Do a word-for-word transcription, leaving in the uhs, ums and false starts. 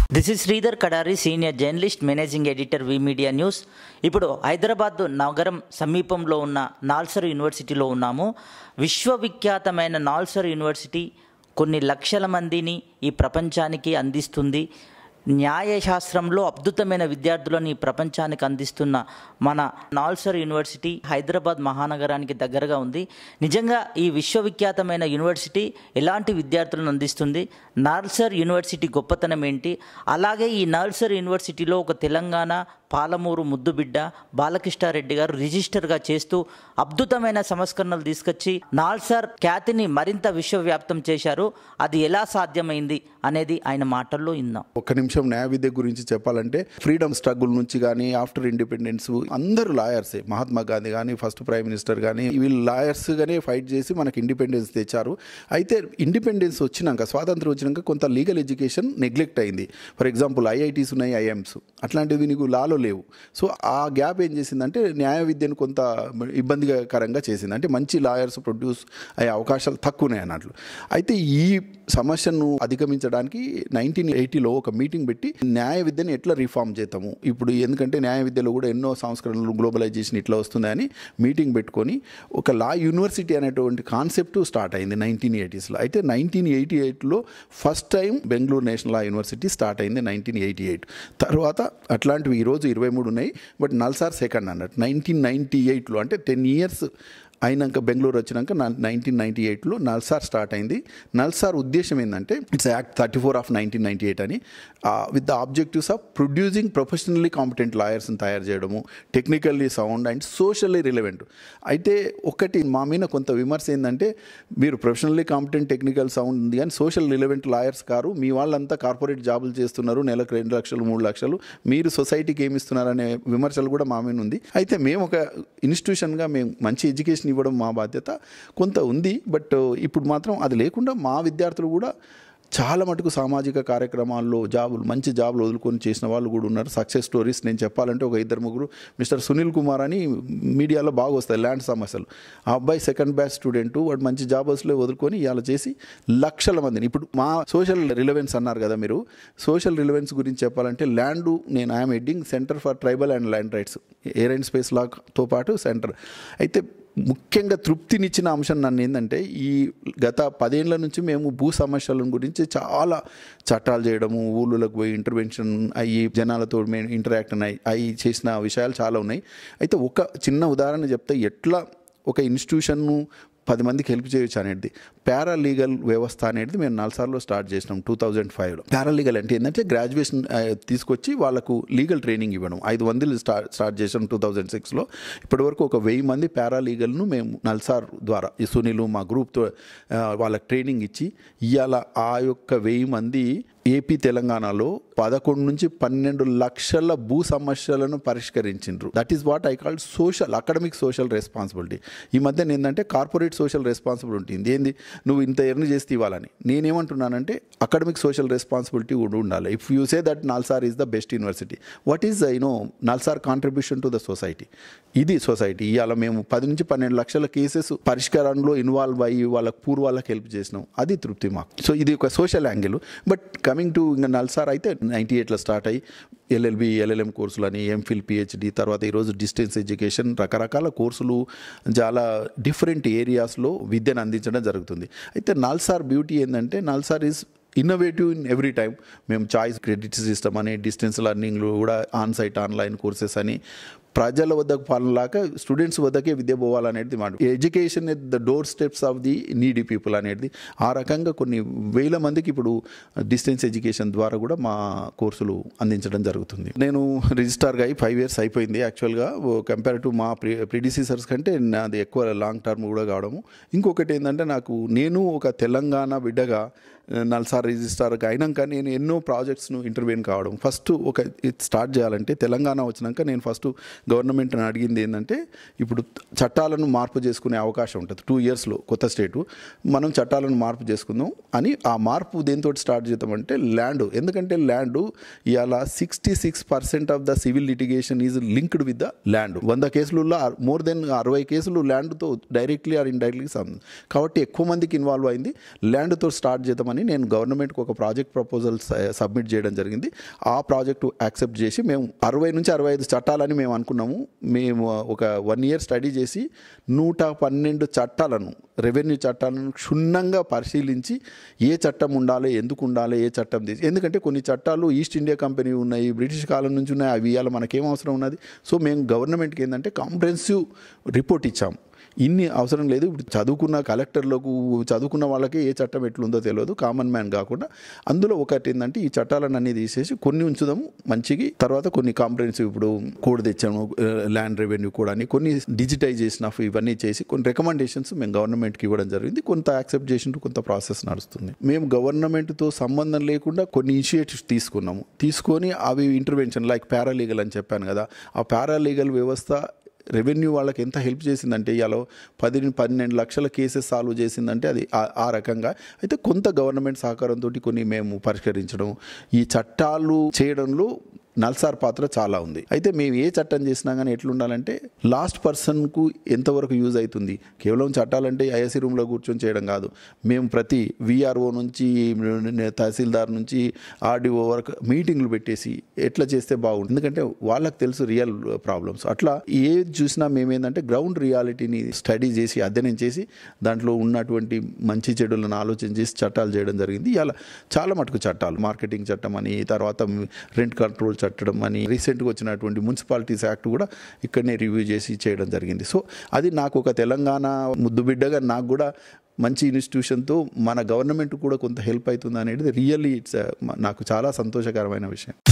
This is Sridhar Kadari, senior journalist, managing editor, V media news. ఇప్పుడు హైదరాబాద్ నగరం సమీపంలో ఉన్న నాల్సర్ యూనివర్సిటీలో ఉన్నాము. విశ్వవిఖ్యాతమైన నాల్సర్ యూనివర్సిటీ కొన్ని లక్షల మందిని ఈ ప్రపంచానికి అందిస్తుంది. న్యాయశాస్త్రంలో అద్భుతమైన విద్యార్థులను ఈ ప్రపంచానికి అందిస్తున్న మన నాల్సర్ యూనివర్సిటీ హైదరాబాద్ మహానగరానికి దగ్గరగా ఉంది. నిజంగా ఈ విశ్వవిఖ్యాతమైన యూనివర్సిటీ ఎలాంటి విద్యార్థులను అందిస్తుంది, నాల్సర్ యూనివర్సిటీ గొప్పతనం ఏంటి, అలాగే ఈ నాల్సర్ యూనివర్సిటీలో ఒక తెలంగాణ పాలమూరు ముద్దుబిడ్డ బాలకృష్ణారెడ్డి గారు రిజిస్టర్గా చేస్తూ అద్భుతమైన సంస్కరణలు తీసుకొచ్చి నాల్సర్ ఖ్యాతిని మరింత విశ్వవ్యాప్తం చేశారు. అది ఎలా సాధ్యమైంది అనేది ఆయన మాటల్లో విందాం. ఒక్క నిమిషం న్యాయ విద్య గురించి చెప్పాలంటే ఫ్రీడమ్ స్ట్రగుల్ నుంచి కానీ ఆఫ్టర్ ఇండిపెండెన్స్ అందరూ లాయర్సే. మహాత్మా గాంధీ కానీ ఫస్ట్ ప్రైమ్ మినిస్టర్ కానీ వీళ్ళు లాయర్స్గానే ఫైట్ చేసి మనకి ఇండిపెండెన్స్ తెచ్చారు. అయితే ఇండిపెండెన్స్ వచ్చినాక, స్వాతంత్రం వచ్చినాక కొంత లీగల్ ఎడ్యుకేషన్ నెగ్లెక్ట్ అయింది. ఫర్ ఎగ్జాంపుల్ ఐఐటీస్ ఉన్నాయి, ఐఎమ్స్ అట్లాంటివి నీకు లాలో లేవు. సో ఆ గ్యాప్ ఏం చేసిందంటే న్యాయ విద్యను కొంత ఇబ్బందికరంగా చేసింది. అంటే మంచి లాయర్స్ ప్రొడ్యూస్ అయ్యే అవకాశాలు తక్కువ ఉన్నాయి అన్నట్లు. అయితే ఈ సమస్యను అధిగమించడానికి నైన్టీన్ ఎయిటీలో ఒక మీటింగ్ పెట్టి న్యాయ విద్యను ఎట్లా రిఫార్మ్ చేద్దాము, ఇప్పుడు ఎందుకంటే న్యాయ విద్యలో కూడా ఎన్నో సంస్కరణలు, గ్లోబలైజేషన్ ఇట్లా వస్తుందని మీటింగ్ పెట్టుకొని ఒక లా యూనివర్సిటీ అనేటువంటి కాన్సెప్ట్ స్టార్ట్ అయింది నైన్టీన్ ఎయిటీస్లో. అయితే నైన్టీన్ ఎయిటీ ఎయిట్లో first time Bengaluru national law university start అయింది నైన్టీన్ ఎయిటీ ఎయిట్. తర్వాత అట్లాంటివి ఈరోజు ఇరవై మూడు ఉన్నాయి. బట్ నల్సార్ సెకండ్ అన్నట్టు నైన్టీన్ నైన్టీ ఎయిట్లో అంటే టెన్ ఇయర్స్ అయినాక బెంగళూరు వచ్చినాక నైన్టీన్ నైన్టీ ఎయిట్లో నల్సార్ స్టార్ట్ అయింది. నల్సార్ ఉద్దేశం ఏంటంటే it's act thirty four of nineteen ninety eight అని with the objectives of producing professionally competent లాయర్స్ని తయారు చేయడము, technically sound and socially relevant. అయితే ఒకటి మా మీద కొంత విమర్శ ఏంటంటే మీరు ప్రొఫెషనల్లీ కాంపిటెంట్, టెక్నికల్ సౌండ్ ఉంది కానీ సోషల్ రిలవెంట్ లాయర్స్ కారు, మీ వాళ్ళంతా కార్పొరేట్ జాబులు చేస్తున్నారు, నెలకు రెండు లక్షలు మూడు లక్షలు, మీరు సొసైటీకి ఏమి ఇస్తున్నారు అనే విమర్శలు కూడా మా మీద ఉంది. అయితే మేము ఒక ఇన్స్టిట్యూషన్గా మేము మంచి ఎడ్యుకేషన్ ఇవ్వడం మా బాధ్యత కొంత ఉంది. బట్ ఇప్పుడు మాత్రం అది లేకుండా మా విద్యార్థులు కూడా చాలా మటుకు సామాజిక కార్యక్రమాల్లో జాబులు, మంచి జాబులు వదులుకొని చేసిన వాళ్ళు కూడా ఉన్నారు. సక్సెస్ స్టోరీస్ నేను చెప్పాలంటే ఒక ఇద్దరు ముగ్గురు, మిస్టర్ సునీల్ కుమార్ అని మీడియాలో బాగా వస్తాయి ల్యాండ్ సమస్యలు. ఆ అబ్బాయి సెకండ్ బ్యాచ్ స్టూడెంట్, వాడు మంచి జాబర్స్లో వదులుకొని ఇవాళ చేసి లక్షల మందిని. ఇప్పుడు మా సోషల్ రిలవెన్స్ అన్నారు కదా మీరు, సోషల్ రిలవెన్స్ గురించి చెప్పాలంటే ల్యాండ్, నేను I'm heading center for tribal and land rights, air and space లాతో పాటు సెంటర్. అయితే ముఖ్యంగా తృప్తినిచ్చిన అంశం నన్ను ఏంటంటే ఈ గత పదేళ్ల నుంచి మేము భూ సమస్యల గురించి చాలా చట్టాలు చేయడము, ఊళ్ళలోకి పోయి ఇంటర్వెన్షన్ అయ్యి జనాలతో మేము ఇంటరాక్ట్ అయ్యి అయ్యి చేసిన విషయాలు చాలా ఉన్నాయి. అయితే ఒక చిన్న ఉదాహరణ చెప్తే ఎట్లా ఒక ఇన్స్టిట్యూషన్ను పది మందికి హెల్ప్ చేయొచ్చు అనేది పారాలీగల్ వ్యవస్థ అనేది మేము నల్సార్లో స్టార్ట్ చేసినాం టూ థౌజండ్ ఫైవ్లో. పారాలీగల్ అంటే ఏంటంటే గ్రాడ్యుయేషన్ తీసుకొచ్చి వాళ్ళకు లీగల్ ట్రైనింగ్ ఇవ్వడం. ఐదు మందిలు స్టార్ట్ స్టార్ట్ చేసాం టూ థౌజండ్ సిక్స్లో. ఇప్పటివరకు ఒక వెయ్యి మంది పారాలీగల్ను మేము నల్సార్ ద్వారా ఈ సునీలు మా గ్రూప్తో వాళ్ళకి ట్రైనింగ్ ఇచ్చి ఇవాళ ఆ యొక్క వెయ్యి మంది ఏపీ తెలంగాణలో పదకొండు నుంచి పన్నెండు లక్షల భూ సమస్యలను పరిష్కరించిండ్రు. That is what I call social academic social responsibility. ఈ మధ్య ఏంటంటే కార్పొరేట్ సోషల్ రెస్పాన్సిబిలిటీ ఉంది. ఏంది నువ్వు ఇంత ఎర్న్ చేస్తే ఇవ్వాలని. నేనేమంటున్నానంటే అకాడమిక్ సోషల్ రెస్పాన్సిబిలిటీ కూడా ఉండాలి. If you say that NALSAR is the best university, what is you know NALSAR contribution to the society? ఇది సొసైటీ. ఇవాళ మేము పది నుంచి పన్నెండు లక్షల కేసెస్ పరిష్కారంలో ఇన్వాల్వ్ అయ్యి వాళ్ళకి పూర్వాళ్ళకి హెల్ప్ చేసినాం. అది తృప్తి మాకు. సో ఇది ఒక social angle. But coming to ఇంకా నల్సార్ అయితే నైంటీ ఎయిట్లో స్టార్ట్ అయ్యి ఎల్ఎల్బి, ఎల్ఎల్ఎం కోర్సులని, ఎంఫిల్, పిహెచ్డి, తర్వాత ఈరోజు డిస్టెన్స్ ఎడ్యుకేషన్, రకరకాల కోర్సులు చాలా డిఫరెంట్ ఏరియాస్లో విద్యను అందించడం జరుగుతుంది. అయితే నల్సార్ బ్యూటీ ఏంటంటే NALSAR is innovative in every time. మేము చాయిస్ క్రెడిట్ సిస్టమ్ అని, డిస్టెన్స్ లెర్నింగ్లో కూడా ఆన్ సైట్ ఆన్లైన్ కోర్సెస్ అని, ప్రజల వద్దకు పాలనలాగా స్టూడెంట్స్ వద్దకే విద్య పోవాలనేది మాట. Education at the door steps of the needy people అనేది ఆ రకంగా కొన్ని వేల మందికి ఇప్పుడు డిస్టెన్స్ ఎడ్యుకేషన్ ద్వారా కూడా మా కోర్సులు అందించడం జరుగుతుంది. నేను రిజిస్టార్గా అయ్యి ఫైవ్ ఇయర్స్ అయిపోయింది. యాక్చువల్గా కంపేర్ టు మా ప్రి ప్రిడిసీసర్స్ కంటే నాది ఎక్కువ లాంగ్ టర్మ్ కూడా కావడము. ఇంకొకటి ఏంటంటే నాకు నేను ఒక తెలంగాణ బిడ్డగా నల్సార్ రిజిస్టార్గా అయినాక నేను ఎన్నో ప్రాజెక్ట్స్ను ఇంటర్వ్యూన్ కావడం. ఫస్ట్ ఒక స్టార్ట్ చేయాలంటే తెలంగాణ వచ్చినాక నేను ఫస్ట్ గవర్నమెంట్ని అడిగింది ఏంటంటే ఇప్పుడు చట్టాలను మార్పు చేసుకునే అవకాశం ఉంటుంది టూ ఇయర్స్లో కొత్త స్టేటు మనం చట్టాలను మార్పు చేసుకుందాం అని. ఆ మార్పు దేంతో స్టార్ట్ చేద్దామంటే ల్యాండ్, ఎందుకంటే ల్యాండ్ ఇవాళ sixty six percent of the civil litigation is linked with the land. వంద కేసులలో మోర్ దెన్ అరవై కేసులు ల్యాండ్తో డైరెక్ట్లీ ఆర్ ఇండైరెక్ట్లీ సంబంధం కాబట్టి ఎక్కువ మందికి ఇన్వాల్వ్ అయింది. ల్యాండ్తో స్టార్ట్ చేద్దామని నేను గవర్నమెంట్కి ఒక ప్రాజెక్ట్ ప్రపోజల్ సబ్మిట్ చేయడం జరిగింది. ఆ ప్రాజెక్టు యాక్సెప్ట్ చేసి మేము అరవై నుంచి అరవై ఐదు చట్టాలని మేము అనుకున్నాము. మేము ఒక వన్ ఇయర్ స్టడీ చేసి నూట పన్నెండు చట్టాలను రెవెన్యూ చట్టాలను క్షుణ్ణంగా పరిశీలించి ఏ చట్టం ఉండాలి, ఎందుకు ఉండాలి, ఏ చట్టం తీసి, ఎందుకంటే కొన్ని చట్టాలు ఈస్ట్ ఇండియా కంపెనీ ఉన్నాయి, బ్రిటిష్ కాలం నుంచి ఉన్నాయి, అవి ఇవాళ మనకేం అవసరం ఉన్నది. సో మేము గవర్నమెంట్కి ఏంటంటే కాంప్రహెన్సివ్ రిపోర్ట్ ఇచ్చాం. ఇన్ని అవసరం లేదు. ఇప్పుడు చదువుకున్న కలెక్టర్లకు చదువుకున్న వాళ్ళకి ఏ చట్టం ఎట్లుందో తెలియదు, కామన్ మ్యాన్ కాకుండా. అందులో ఒకటి ఏంటంటే ఈ చట్టాలను అన్ని తీసేసి కొన్ని ఉంచుదాము మంచికి, తర్వాత కొన్ని కాంప్రహెన్సివ్ ఇప్పుడు కోడ్ తెచ్చాము ల్యాండ్ రెవెన్యూ కూడా అని, కొన్ని డిజిటైజేషన్ ఆఫ్ ఇవన్నీ చేసి కొన్ని రికమెండేషన్స్ మేము గవర్నమెంట్కి ఇవ్వడం జరిగింది. కొంత యాక్సెప్ట్ చేసింటూ కొంత ప్రాసెస్ నడుస్తుంది. మేము గవర్నమెంట్తో సంబంధం లేకుండా కొన్ని ఇనిషియేటివ్స్ తీసుకున్నాము. తీసుకొని అవి ఇంటర్వెన్షన్ లైక్ పారాలీగల్ అని చెప్పాను కదా, ఆ పారాలీగల్ వ్యవస్థ రెవెన్యూ వాళ్ళకి ఎంత హెల్ప్ చేసిందంటే ఇవాళ పది పన్నెండు లక్షల కేసెస్ సాల్వ్ చేసిందంటే అది ఆ రకంగా. అయితే కొంత గవర్నమెంట్ సహకారంతో కొన్ని మేము పరిష్కరించడం, ఈ చట్టాలు చేయడంలో నల్సార్ పాత్ర చాలా ఉంది. అయితే మేము ఏ చట్టం చేసినా కానీ ఎట్లుండాలంటే లాస్ట్ పర్సన్కు ఎంతవరకు యూజ్ అవుతుంది. కేవలం చట్టాలంటే ఐఎస్సీ రూమ్లో కూర్చొని చేయడం కాదు. మేము ప్రతి విఆర్ఓ నుంచి తహసీల్దార్ నుంచి ఆర్డీఓ వరకు మీటింగ్లు పెట్టేసి ఎట్లా చేస్తే బాగుంటుంది, ఎందుకంటే వాళ్ళకి తెలుసు రియల్ ప్రాబ్లమ్స్. అట్లా ఏది చూసినా మేమేందంటే గ్రౌండ్ రియాలిటీని స్టడీ చేసి అధ్యయనం చేసి దాంట్లో ఉన్నటువంటి మంచి చెడులను ఆలోచన చేసి చట్టాలు చేయడం జరిగింది. ఇలా చాలా మటుకు చట్టాలు, మార్కెటింగ్ చట్టం అని, తర్వాత రెంట్ కంట్రోల్ చట్టం అని, రీసెంట్గా వచ్చినటువంటి మున్సిపాలిటీస్ యాక్ట్ కూడా ఇక్కడనే రివ్యూ చేసి చేయడం జరిగింది. సో అది నాకు ఒక తెలంగాణ ముద్దు బిడ్డగా నాకు కూడా మంచి ఇన్స్టిట్యూషన్తో మన గవర్నమెంట్ కూడా కొంత హెల్ప్ అవుతుంది అనేది రియల్లీ ఇట్స్ నాకు చాలా సంతోషకరమైన విషయం.